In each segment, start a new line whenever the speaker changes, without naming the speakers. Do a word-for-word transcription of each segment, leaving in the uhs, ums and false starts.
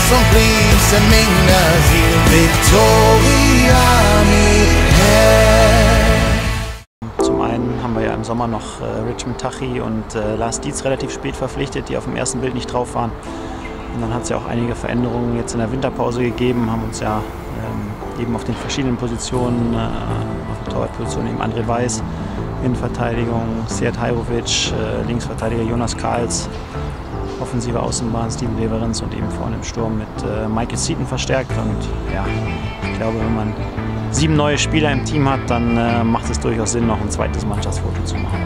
som blir en mängd Victoria mi.
Zum einen haben wir ja im Sommer noch äh, Richmond Tachy und äh, Lars Dietz relativ spät verpflichtet, die auf dem ersten Bild nicht drauf waren. Und dann hat es ja auch einige Veränderungen jetzt in der Winterpause gegeben, haben uns ja ähm, eben auf den verschiedenen Positionen, äh, auf der Torwartposition eben André Weiß, Innenverteidigung Sead Hajrovic, äh, Linksverteidiger Jonas Karls, offensive Außenbahn Steven Leverenz und eben vorne im Sturm mit äh, Michael Seaton verstärkt. Und ja, ich glaube, wenn man sieben neue Spieler im Team hat, dann äh, macht es durchaus Sinn, noch ein zweites Mannschaftsfoto zu machen.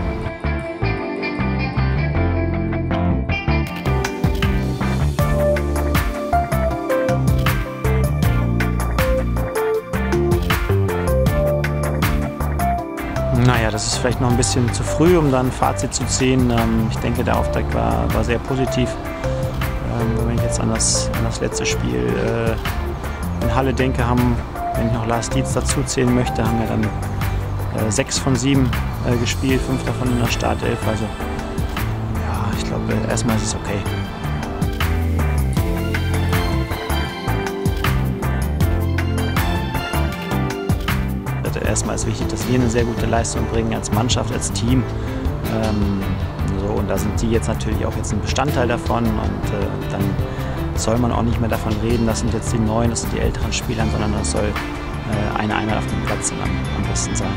Naja, das ist vielleicht noch ein bisschen zu früh, um da ein Fazit zu ziehen. Ich denke, der Auftakt war, war sehr positiv. Wenn ich jetzt an das, an das letzte Spiel in Halle denke, haben, wenn ich noch Lars Dietz dazu zählen möchte, haben wir dann sechs von sieben gespielt, fünf davon in der Startelf. Also ja, ich glaube, erstmal ist es okay. Erstmal ist wichtig, dass wir eine sehr gute Leistung bringen als Mannschaft, als Team. Ähm, so, und da sind die jetzt natürlich auch jetzt ein Bestandteil davon. Und äh, dann soll man auch nicht mehr davon reden, das sind jetzt die Neuen, das sind die älteren Spieler, sondern das soll äh, eine Einheit auf dem Platz am, am besten sein.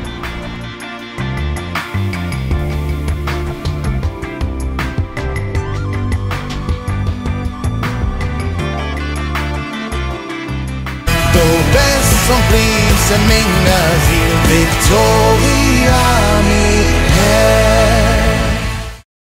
Som blir en mängd Victoria